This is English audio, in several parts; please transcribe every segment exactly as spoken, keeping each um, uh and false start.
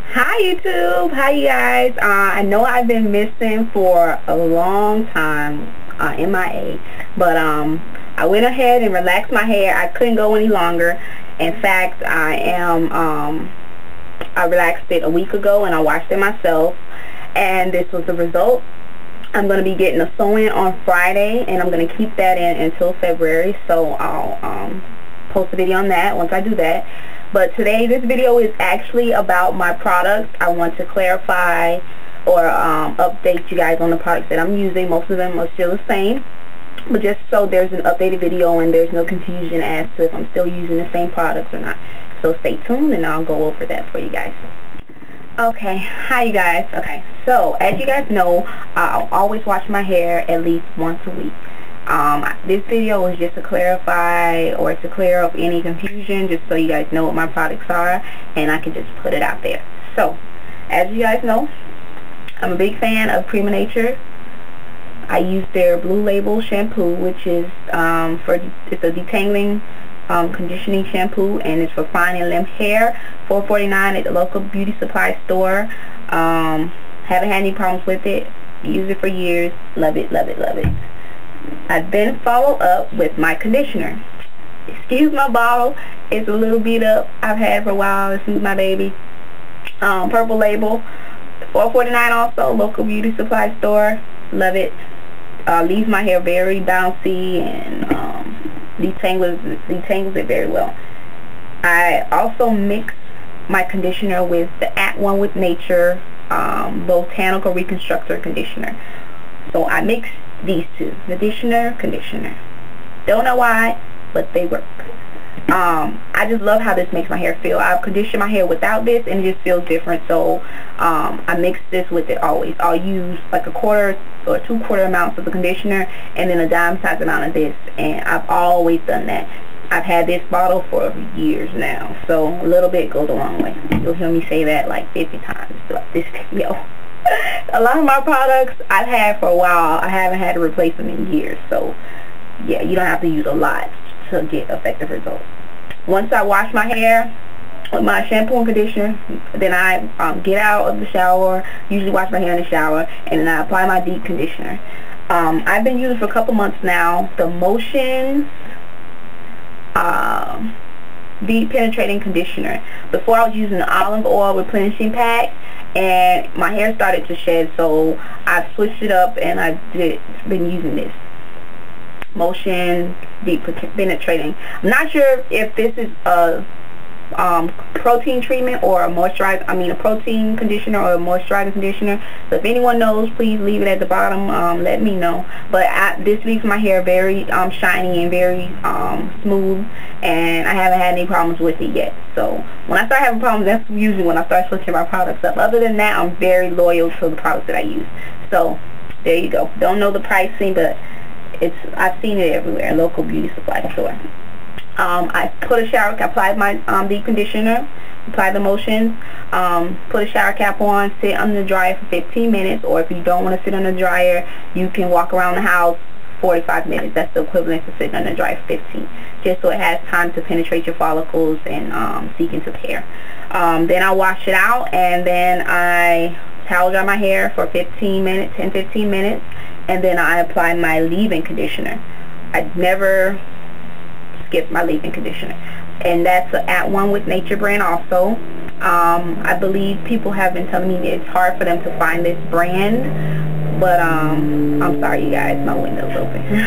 Hi YouTube, hi you guys. Uh, I know I've been missing for a long time, uh, M I A, but um, I went ahead and relaxed my hair. I couldn't go any longer. In fact, I am, um, I relaxed it a week ago and I washed it myself, and this was the result. I'm going to be getting a sew-in on Friday, and I'm going to keep that in until February, so I'll um, post a video on that once I do that. But today, this video is actually about my products. I want to clarify or um, update you guys on the products that I'm using. Most of them are still the same, but just so there's an updated video and there's no confusion as to if I'm still using the same products or not. So stay tuned and I'll go over that for you guys. Okay, hi you guys. Okay, so as you guys know, I'll always wash my hair at least once a week. Um, this video is just to clarify or to clear up any confusion, just so you guys know what my products are and I can just put it out there. So, as you guys know, I'm a big fan of Prima Nature. I use their Blue Label shampoo, which is um, for it's a detangling um, conditioning shampoo, and it's for fine and limp hair. four forty-nine at the local beauty supply store. Um, haven't had any problems with it. Used it for years. Love it, love it, love it. I then follow up with my conditioner. Excuse my bottle, it's a little beat up. I've had it for a while. This is my baby. Um, Purple Label, four forty-nine also, local beauty supply store. Love it. Uh, leaves my hair very bouncy and um, detangles, detangles it very well. I also mix my conditioner with the At One with Nature um, Botanical Reconstructor Conditioner. So I mix these two, conditioner, conditioner. Don't know why, but they work. Um, I just love how this makes my hair feel. I've conditioned my hair without this and it just feels different, so um, I mix this with it always. I'll use like a quarter or two quarter amounts of the conditioner and then a dime size amount of this, and I've always done that. I've had this bottle for years now, so a little bit goes a long way. You'll hear me say that like fifty times throughout this video. A lot of my products I've had for a while. I haven't had to replace them in years, so yeah, you don't have to use a lot to get effective results. Once I wash my hair with my shampoo and conditioner, then I um, get out of the shower, usually wash my hair in the shower, and then I apply my deep conditioner. Um, I've been using for a couple months now the Motions uh, Deep Penetrating Conditioner. Before I was using the Olive Oil Replenishing Pack, and my hair started to shed, so I switched it up and I've been using this Motion Deep Penetrating. I'm not sure if this is a um, protein treatment or a moisturizer, I mean a protein conditioner or a moisturizing conditioner. So if anyone knows, please leave it at the bottom, um, let me know. But I, this leaves my hair very um, shiny and very um, smooth, and I haven't had any problems with it yet. So when I start having problems, that's usually when I start switching my products up. Other than that, I'm very loyal to the products that I use. So there you go. Don't know the pricing, but it's I've seen it everywhere, local beauty supply store. Um, I put a shower, I applied my um, deep conditioner, apply the Motions, um, put a shower cap on, sit under the dryer for fifteen minutes, or if you don't want to sit under the dryer, you can walk around the house forty-five minutes. That's the equivalent to sitting under the dryer for fifteen, just so it has time to penetrate your follicles and um, seep into the hair. Um, then I wash it out, and then I towel dry my hair for fifteen minutes, ten to fifteen minutes, and then I apply my leave-in conditioner. I never skip my leave-in conditioner, and that's an At One with Nature brand also. Um, I believe people have been telling me it's hard for them to find this brand, but um, I'm sorry you guys, my window's open.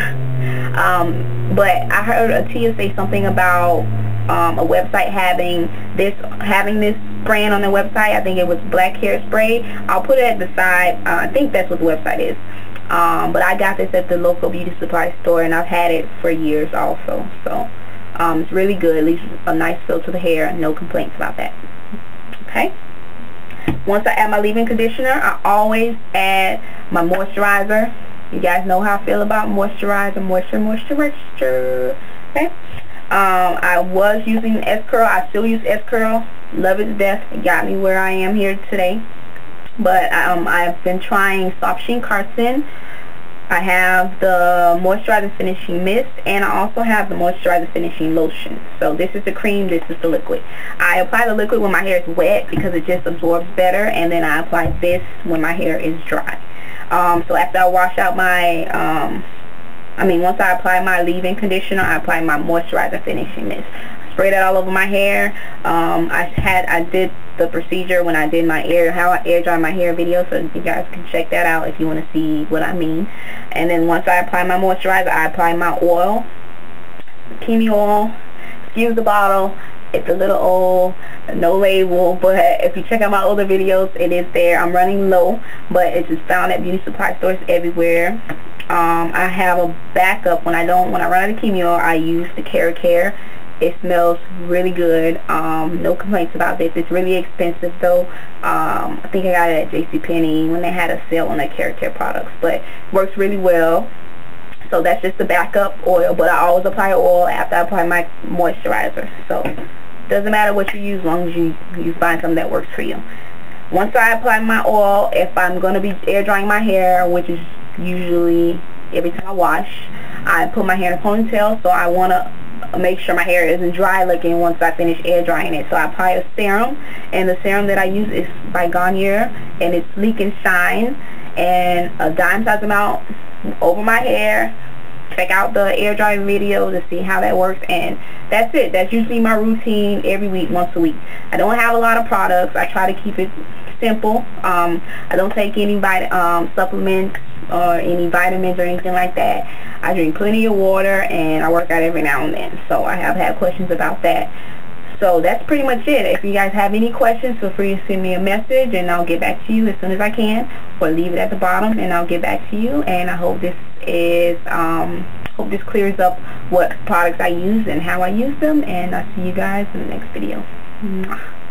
um, but I heard Atia say something about um, a website having this having this brand on their website. I think it was Black Hairspray. I'll put it at the side. Uh, I think that's what the website is. Um, but I got this at the local beauty supply store, and I've had it for years also. So um, it's really good. It leaves a nice feel to the hair. No complaints about that. Okay. Once I add my leave-in conditioner, I always add my moisturizer. You guys know how I feel about moisturizer, moisture, moisture, moisture. Okay. Um, I was using S-Curl. I still use S-Curl. Love it to death. It got me where I am here today. But um, I've been trying Soft Sheen Carson. I have the moisturizer finishing mist, and I also have the moisturizer finishing lotion. So this is the cream, this is the liquid. I apply the liquid when my hair is wet because it just absorbs better, and then I apply this when my hair is dry. Um, so after I wash out my, um, I mean once I apply my leave-in conditioner, I apply my moisturizer finishing mist. Spray that all over my hair. Um, I had I did the procedure when I did my air how I air dry my hair video, so you guys can check that out if you want to see what I mean. And then once I apply my moisturizer, I apply my oil, Kimi oil. Excuse the bottle. It's a little old, no label, but if you check out my older videos, it is there. I'm running low, but it's just found at beauty supply stores everywhere. Um, I have a backup when I don't when I run out of Kimi oil. I use the Care. It smells really good. Um, no complaints about this. It's really expensive though. Um, I think I got it at JCPenney when they had a sale on their Care products, but it works really well. So that's just the backup oil, but I always apply oil after I apply my moisturizer. So doesn't matter what you use as long as you, you find something that works for you. Once I apply my oil, if I'm going to be air drying my hair, which is usually every time I wash, I put my hair in a ponytail, so I want to make sure my hair isn't dry looking once I finish air drying it. So I apply a serum, and the serum that I use is by Garnier, and it's Sleek and Shine, and a dime size amount over my hair. Check out the air drying video to see how that works, and that's it. That's usually my routine every week, once a week. I don't have a lot of products. I try to keep it simple. Um, I don't take any vit um, supplements or any vitamins or anything like that. I drink plenty of water, and I work out every now and then. So I have had questions about that. So that's pretty much it. If you guys have any questions, feel free to send me a message, and I'll get back to you as soon as I can, or leave it at the bottom and I'll get back to you. And I hope this is um, hope this clears up what products I use and how I use them, and I'll see you guys in the next video. Mwah.